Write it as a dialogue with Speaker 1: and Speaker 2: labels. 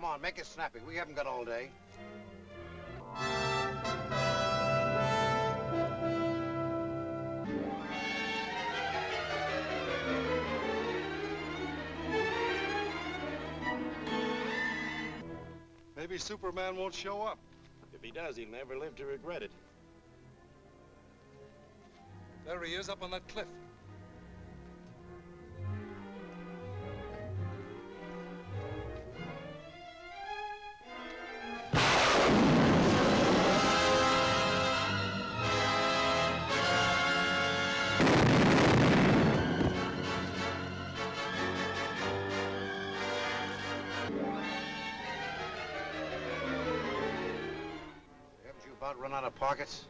Speaker 1: on, make it snappy. We haven't got all day.
Speaker 2: Maybe Superman won't show up.
Speaker 3: If he does, he'll never live to regret it.
Speaker 2: There he is up on that cliff.
Speaker 1: Haven't you about run out of pockets?